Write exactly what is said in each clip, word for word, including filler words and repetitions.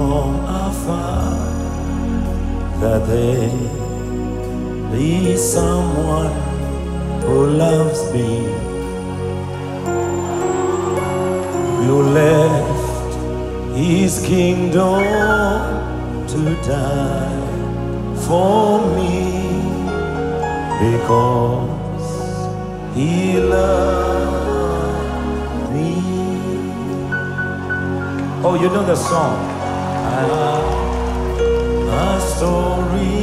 from afar that there is someone who loves me. You left his kingdom to die for me because he loved me. Oh, you know the song. I have a story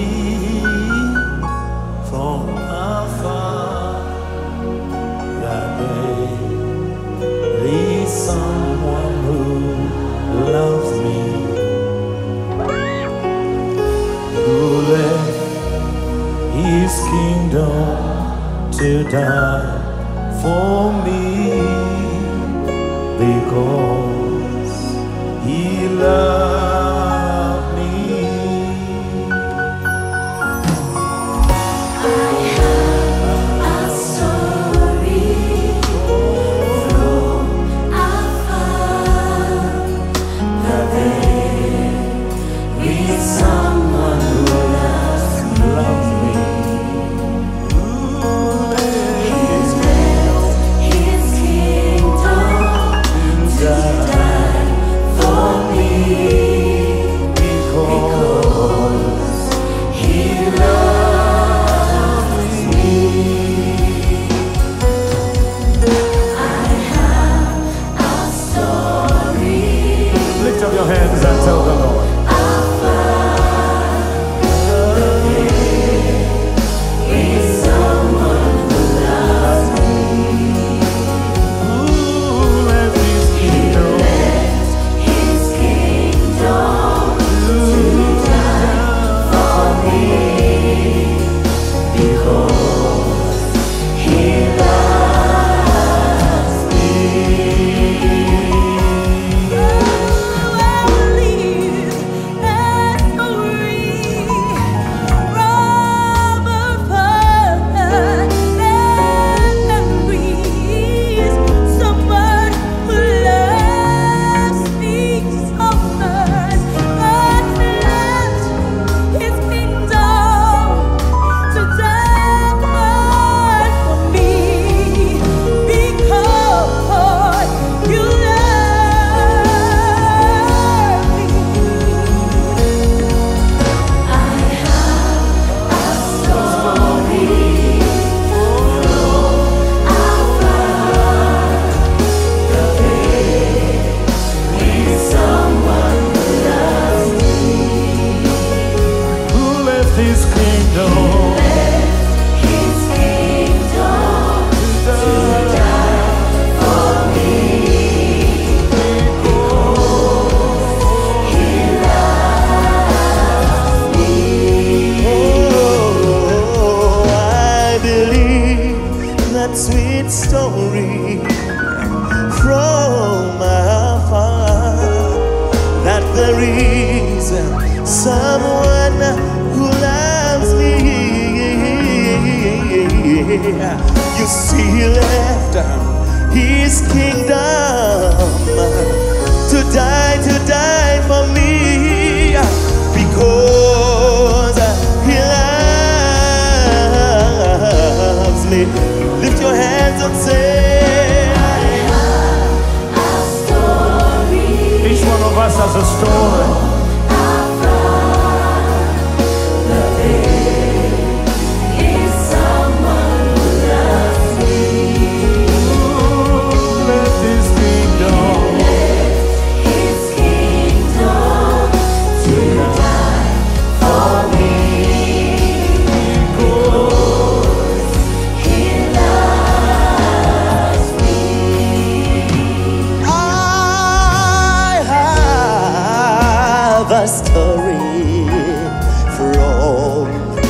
from afar that there is someone who loves me, who left his kingdom to die for me because he loved me. I have a story from afar that there is someone who loves me. He's left his kingdom to die for me because he loves me. I have a story. Lift up your hands and tell the Lord. Is someone who loves me. Who left his kingdom Left his kingdom to die for me because he loves me. Oh, I believe that story from afar that memories someone who loves me so much but left his kingdom to die for me because you love me. I have a story from afar that there is someone who loves me. who left his kingdom Left his kingdom to die for me because he loves me. Oh, I believe that sweet story from afar that there is someone who loves me. You see, he left his kingdom to die, to die for me because he loves me. Lift your hands and say, I have a story each one of us has a story. afar that there is someone who loves me. Who left his kingdom Left his kingdom to die for me because he loves me. I have a story from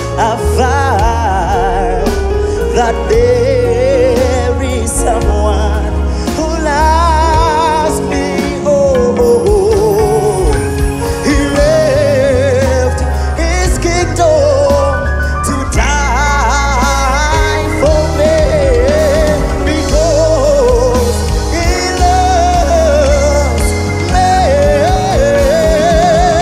afar that there is someone who loves me. Oh, oh, oh. He left his kingdom to die for me because he loves me.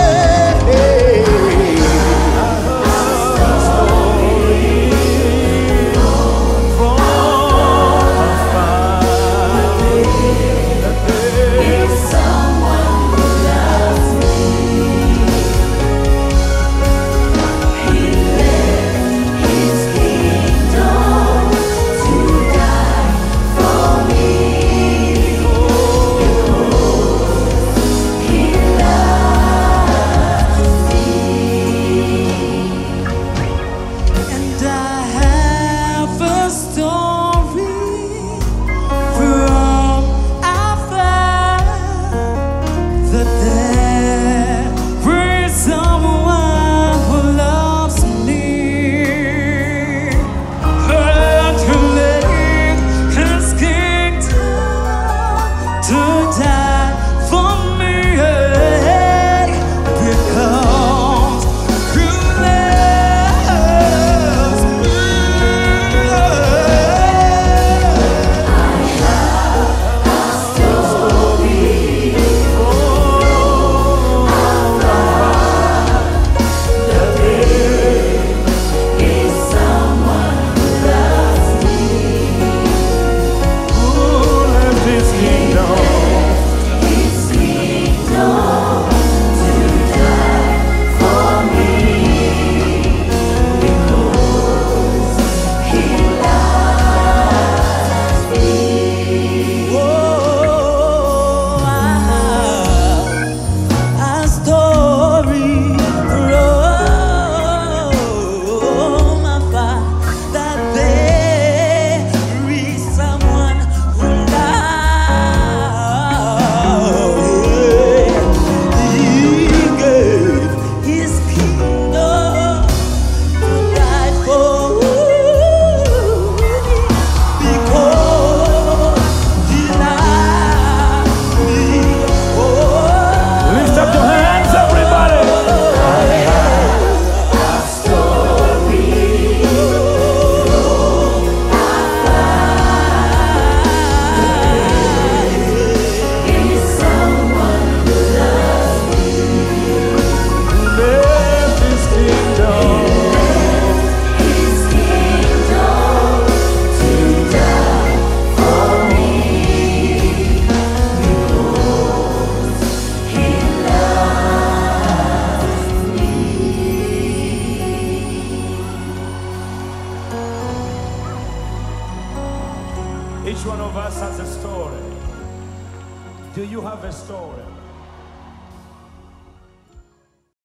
Each one of us has a story. Do you have a story?